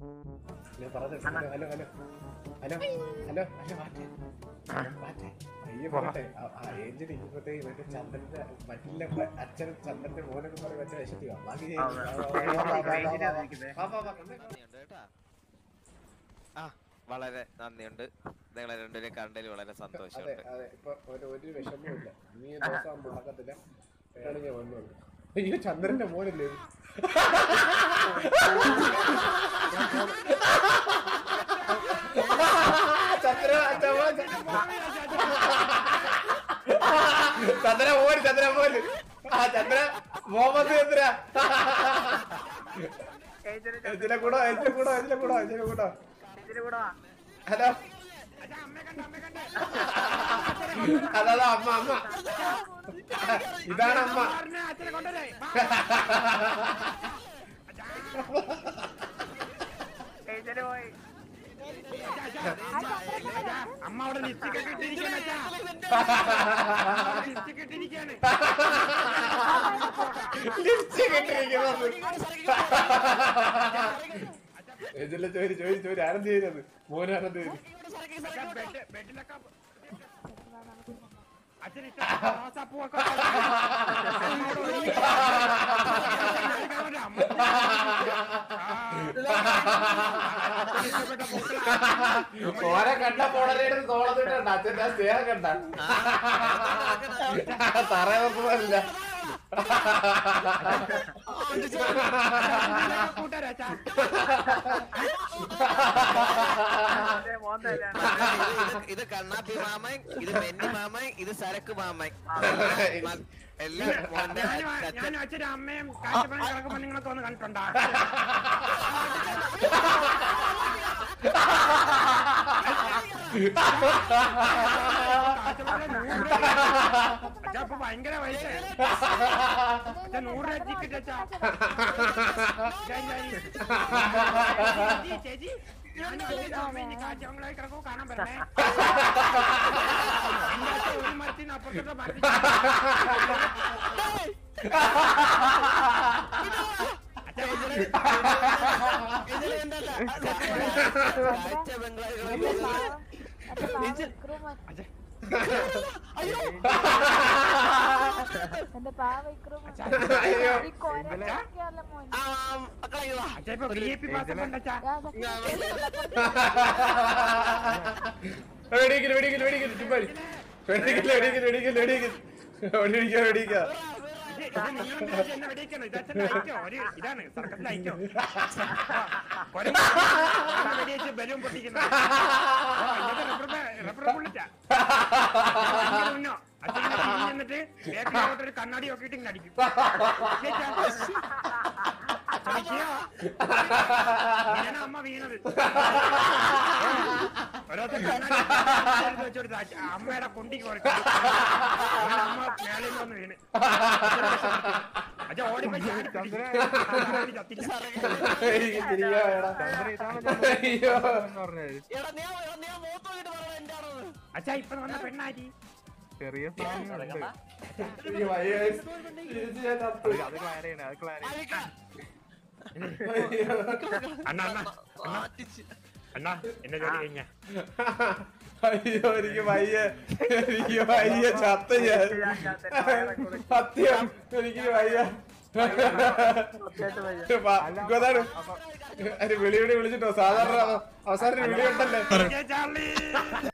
Hello hello hello hello hello മാറ്റേ അയ്യോ പറട്ടെ ഏഞ്ചൽ ഇപ്പോഴത്തേക്ക് മറ്റേ ചന്ദ്രന്റെ മറ്റുള്ള അച്ഛനും ചന്ദ്രന്റെ മോനൊക്കെ പറയും മറ്റേ വിശത്തിയോ വളരെ നന്ദിയുണ്ട്. നിങ്ങളെ രണ്ടുപേരെ കണ്ടതിൽ വളരെ സന്തോഷമുണ്ട്. അതെ ഇപ്പൊ ഒരു വിഷമവും നീ ദിവസം നടക്കത്തില്ല ഞാൻ വന്നത്. അയ്യോ ചന്ദ്രന്റെ മോനല്ലേ ചന്ദ്ര മോന് ചന്ദ്ര മോന് ചന്ദ്ര മുഹമ്മദ് ചന്ദ്ര കൂടോ ഹലോ അതാ അമ്മ ഇതാണ് അമ്മ. അമ്മ അവിടെ ലിപ്സ്റ്റിക് ഇട്ടിരിക്കാണ്. ചോരി ആനന്ദ് ചെയ്യുന്നത് മോന് ആനന്ദ് ചെയ്തു. ബെഡിലൊക്കെ അച്ഛൻ ഓരെ കണ്ട പോടലേട് തോളത്തിട്ടുണ്ട് അച്ഛൻ്റെ സ്നേഹം കണ്ട തറയൊന്നുമല്ല. ഇത് കണ്ണാപ്പി മാമൻ, ഇത് മെന്നി മാമൻ, ഇത് സരക്ക് മാമൻ. ഞാനും അച്ഛനും അമ്മയും കാഴ്ചപ്പണം കിടക്കുമ്പോ നിങ്ങളൊക്കെ ഒന്ന് കണ്ടിട്ടുണ്ടോ? അപ്പൊ ഭയങ്കര പൈസ 100 രൂപ ടിക്കറ്റ് അച്ഛാ. ചേച്ചി ഞാനും കാഴ്ചകളായി കിടക്കോ കാണാൻ പറ്റേ ഒരു മരത്തിന് അപ്പുറത്തോട്ട് മരത്തി ഇതാണ് സർക്കസിൽ അയക്കോ ബലൂൺ പൊട്ടിക്കുന്നത് റബ്ബർ ബുള്ളറ്റാ. എന്നിട്ട് ഒരു കണ്ണാടി നോക്കിയിട്ട് ഇങ്ങനെ അടിക്കും. അമ്മ വീണത് ഓരോരുത്തർ അമ്മയുടെ കൊണ്ടിക്ക് കുറയ്ക്കും. അമ്മ മേളിൽ വന്ന് വീണ് അച്ഛാ ഇപ്പൊ വന്ന പെണ്ണാരി ചെറിയ അണ്ണാ എന്നെ ജോലി കഴിഞ്ഞ അയ്യോ എനിക്ക് വയ്യ ചത്ത ഞാൻ സത്യം എനിക്ക് വയ്യ. വിളിയോടെ വിളിച്ചിട്ടോ സാധാരണ അവസാനം വിളിയുണ്ടല്ലേ.